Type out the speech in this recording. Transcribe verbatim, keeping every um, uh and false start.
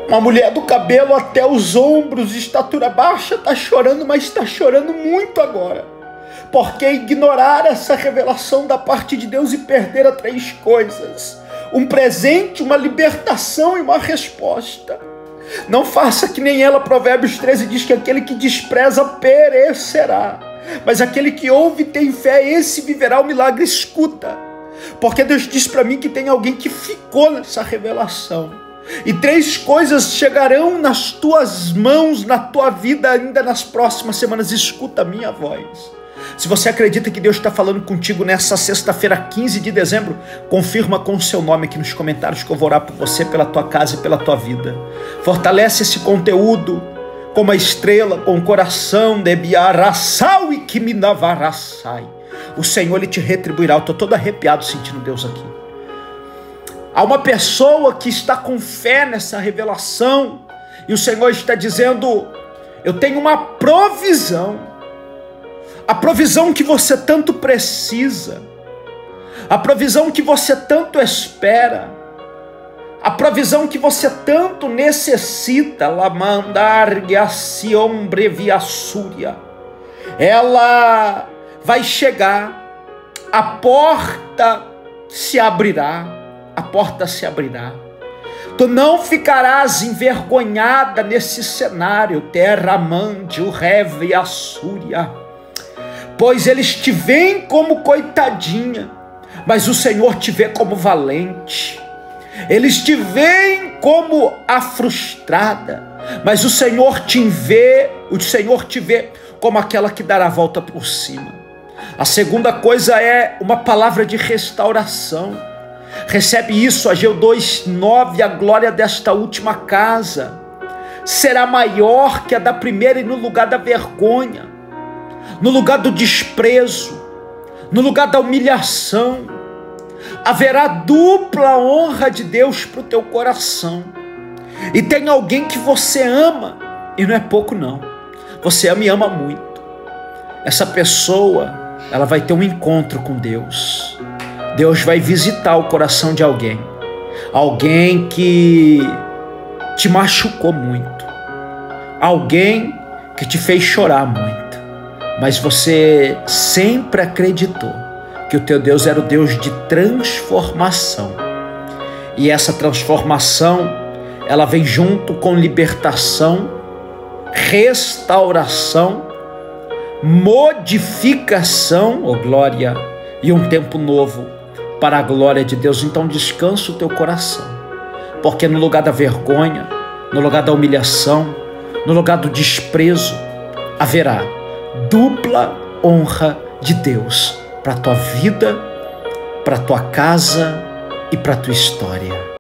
Uma mulher do cabelo até os ombros, de estatura baixa, está chorando, mas está chorando muito agora. Porque ignorar essa revelação da parte de Deus e perder as três coisas: um presente, uma libertação e uma resposta. Não faça que nem ela. Provérbios treze diz que aquele que despreza perecerá, mas aquele que ouve e tem fé, esse viverá o milagre. Escuta, porque Deus diz para mim que tem alguém que ficou nessa revelação, e três coisas chegarão nas tuas mãos, na tua vida ainda nas próximas semanas. Escuta a minha voz. Se você acredita que Deus está falando contigo nessa sexta-feira, quinze de dezembro, confirma com o seu nome aqui nos comentários, que eu vou orar por você, pela tua casa e pela tua vida. Fortalece esse conteúdo com uma estrela, com o coração de biarassau e que me navarassai. O Senhor, Ele te retribuirá. Eu estou todo arrepiado sentindo Deus aqui. Há uma pessoa que está com fé nessa revelação, e o Senhor está dizendo: eu tenho uma provisão. A provisão que você tanto precisa, a provisão que você tanto espera, a provisão que você tanto necessita, Lamandargiacion breviassúria, ela vai chegar, a porta se abrirá, a porta se abrirá. Tu não ficarás envergonhada nesse cenário, terra mande o reve assúria, pois eles te veem como coitadinha, mas o Senhor te vê como valente. Eles te veem como a frustrada, mas o Senhor te vê, o Senhor te vê como aquela que dará a volta por cima. A segunda coisa é uma palavra de restauração. Recebe isso, Ageu dois, nove, a glória desta última casa será maior que a da primeira, e no lugar da vergonha, no lugar do desprezo, no lugar da humilhação, haverá dupla honra de Deus para o teu coração. E tem alguém que você ama, e não é pouco não, você ama e ama muito. Essa pessoa, ela vai ter um encontro com Deus. Deus vai visitar o coração de alguém, alguém que te machucou muito, alguém que te fez chorar muito, mas você sempre acreditou que o teu Deus era o Deus de transformação. E essa transformação, ela vem junto com libertação, restauração, modificação, oh glória, e um tempo novo para a glória de Deus. Então descansa o teu coração, porque no lugar da vergonha, no lugar da humilhação, no lugar do desprezo, haverá dupla honra de Deus para a tua vida, para a tua casa e para a tua história.